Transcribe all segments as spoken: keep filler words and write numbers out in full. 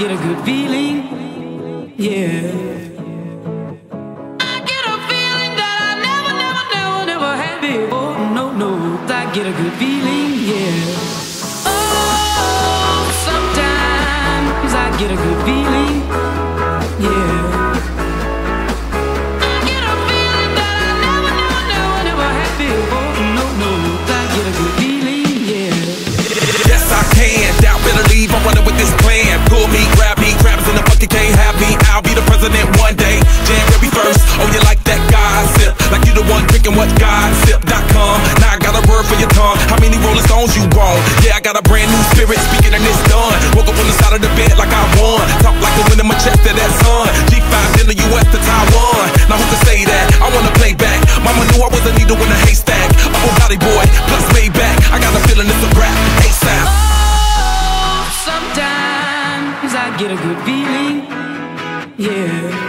get a good feeling, yeah. I get a feeling that I never, never, never, never had before. No, no, I get a good feeling, yeah. Oh, sometimes I get a good feeling, yeah. I get a feeling that I never, never, never, never had before. No, no, I get a good feeling, yeah. Yes, I can. Doubt better leave. I'm running with this plan. Pull me, grab me, crabs in the bucket can't have me. I'll be the president one day. January first. Oh, you like that gossip? Like you the one drinking what gossip dot com. Now I got a word for your tongue. How many Rolling Stones you want? Yeah, I got a brand new spirit speaking and it's done. Woke up on the side of the bed like I won. Talk like the wind in my chest to that sun. G five in the U S to Taiwan. Now who can say that? I wanna play back. Mama knew I was a needle in a haystack. Upper body boy, plus Maybach. I got a feeling it's a rap. ASAP. Oh, sometimes I get a good feeling, yeah.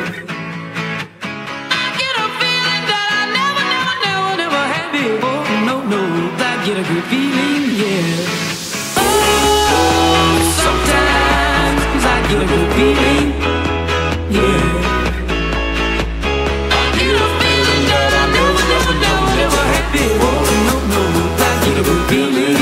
I get a feeling that I never, never, never, never had before. No, no, I get a good feeling, yeah. Oh, sometimes I get a good feeling, yeah. I get a feeling that I never, never, never, never had before. No, no, I get a good feeling.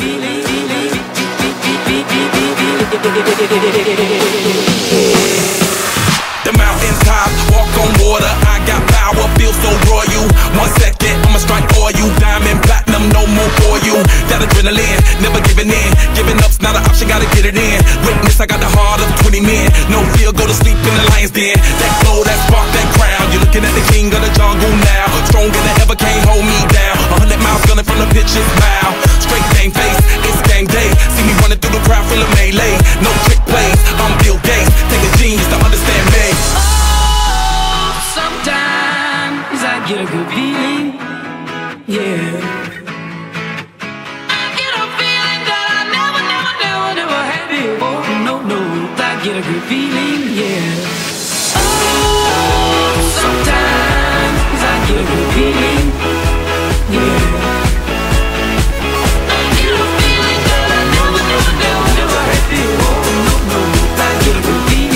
The mountain top, walk on water. I got power, feel so royal. One second, I'ma strike for you. Diamond, platinum, no more for you. That adrenaline, never giving in. Giving up's not an option, gotta get it in. Witness, I got the heart of twenty men. No fear, go to sleep in the lion's den. That glow, that spark, that crown. You're looking at the king of the jungle now. Stronger than ever, can't hold me down. A hundred miles gunning from the pitcher's mouth. Straight game face, it's game day. See me running through the crowd full of melee. No trick plays, I'm Bill Gates. Take a genius to understand me. Oh, sometimes I get a good feeling, yeah. I get a feeling that I never, never, never, never had before. No, no, I get a good feeling, yeah. Oh, sometimes I get a good feeling, yeah. I get a feeling that I never, never, never, never had before. No, no, I get a good feeling.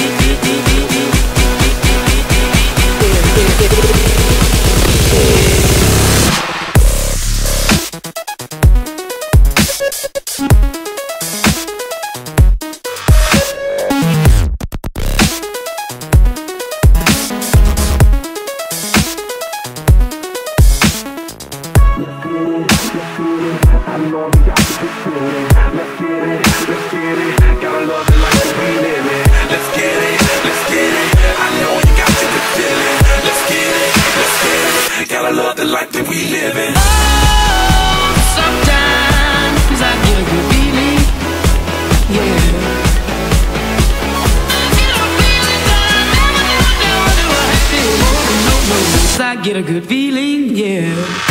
Life that we live in. Oh, sometimes I get a good feeling, yeah. I get a feeling that I never, never, never, never had before. No, no, I get a good feeling, yeah.